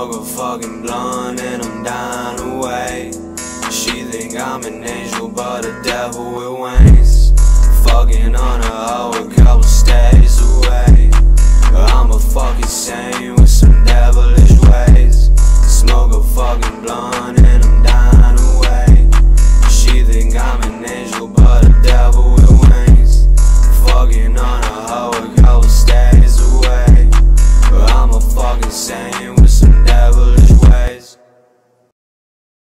smoke a fucking blunt and I'm dying away. She think I'm an angel but a devil with wings.